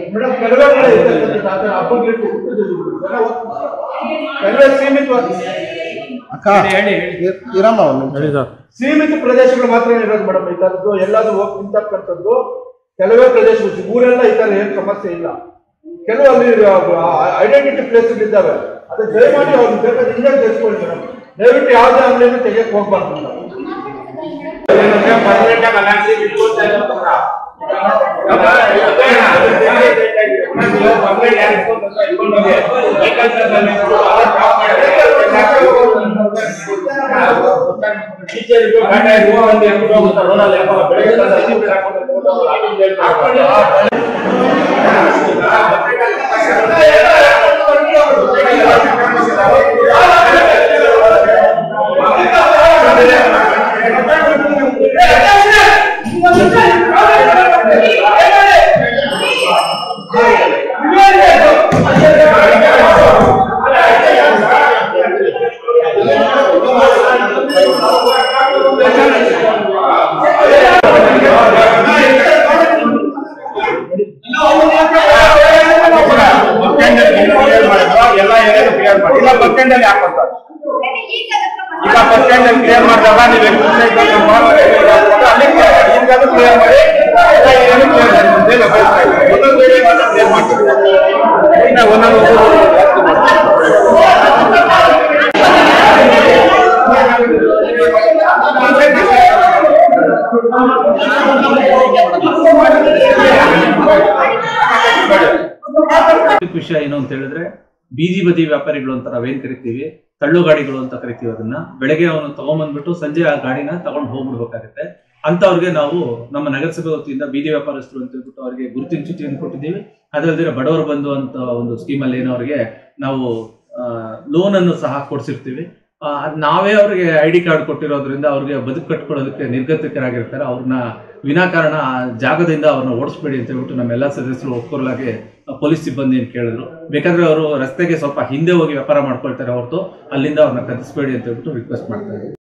Madam ಕೆಲವೇ ಸೀಮಿತ ಪ್ರದೇಶಗಳು ಮಾತ್ರ ಇರೋದು ಮೇಡಮ್. ಈ ತರದ್ದು ಎಲ್ಲಾದ್ರೂ ಹೋಗಿ ನಿಂತಕ್ಕಂಥದ್ದು ಕೆಲವೇ ಪ್ರದೇಶಗಳು, ಊರೆಲ್ಲ ಈ ತರ ಏನು ಸಮಸ್ಯೆ ಇಲ್ಲ. ಕೆಲವು ಅಲ್ಲಿ ಐಡೆಂಟಿಟಿ ಪ್ಲೇಸ್ಗಳು ಇದ್ದಾವೆ, ಅದು ದಯಮಾಡಿ ಅವ್ರು ಬೇಕಾದ್ರೆ ಹಿಂದೆ ತೆಗೆಸ್ಕೊಳ್ಳಿ ಮೇಡಮ್. ದಯವಿಟ್ಟು ಯಾವುದೇ ಅಂಗಡಿಯನ್ನು ತೆಗೆಯಕ್ಕೆ ಹೋಗ್ಬಾರ್ದು ಮೇಡಮ್. ವಿಷಯ ಏನು ಅಂತ ಹೇಳಿದ್ರೆ, ಬೀದಿ ಬದಿ ವ್ಯಾಪಾರಿಗಳು ಅಂತ ನಾವೇನ್ ಕರಿತೀವಿ, ತಳ್ಳು ಗಾಡಿಗಳು ಅಂತ ಕರಿತೀವಿ, ಅದನ್ನ ಬೆಳಗ್ಗೆ ಅವನು ತಗೊಂಡ್ಬಂದ್ಬಿಟ್ಟು ಸಂಜೆ ಆ ಗಾಡಿನ ತಗೊಂಡು ಹೋಗ್ಬಿಡ್ಬೇಕಾಗುತ್ತೆ. ಅಂತವ್ರಿಗೆ ನಾವು ನಮ್ಮ ನಗರಸಭೆ ವತಿಯಿಂದ ಬೀದಿ ವ್ಯಾಪಾರಸ್ಥರು ಅಂತ ಹೇಳ್ಬಿಟ್ಟು ಅವರಿಗೆ ಗುರುತಿನ ಚೀಟಿಯನ್ನು ಕೊಟ್ಟಿದ್ದೀವಿ. ಅದಲ್ಲದೆ ಬಡವರು ಬಂಧು ಅಂತ ಒಂದು ಸ್ಕೀಮಲ್ಲಿ ಏನೋ ಅವ್ರಿಗೆ ನಾವು ಲೋನ್ ಅನ್ನು ಸಹ ಕೊಡ್ಸಿರ್ತೀವಿ. ನಾವೇ ಅವ್ರಿಗೆ ID ಕಾರ್ಡ್ ಕೊಟ್ಟಿರೋದ್ರಿಂದ ಅವ್ರಿಗೆ ಬದುಕು ಕಟ್ಕೊಳ್ಳೋದಕ್ಕೆ ನಿರ್ಗತಿಕರಾಗಿರ್ತಾರೆ. ಅವ್ರನ್ನ ವಿನಾಕಾರಣ ಜಾಗದಿಂದ ಅವ್ರನ್ನ ಓಡಿಸ್ಬೇಡಿ ಅಂತ ಹೇಳ್ಬಿಟ್ಟು ನಮ್ಮೆಲ್ಲ ಸದಸ್ಯರು ಒಕ್ಕೊರಲಾಗಿ ಪೊಲೀಸ್ ಸಿಬ್ಬಂದಿ ಕೇಳಿದ್ರು. ಬೇಕಾದ್ರೆ ಅವರು ರಸ್ತೆಗೆ ಸ್ವಲ್ಪ ಹಿಂದೆ ಹೋಗಿ ವ್ಯಾಪಾರ ಮಾಡ್ಕೊಳ್ತಾರೆ ಹೊರತು ಅಲ್ಲಿಂದ ಅವ್ರನ್ನ ಕದಿಸ್ಬೇಡಿ ಅಂತ ಹೇಳ್ಬಿಟ್ಟು ರಿಕ್ವೆಸ್ಟ್ ಮಾಡ್ತಾರೆ.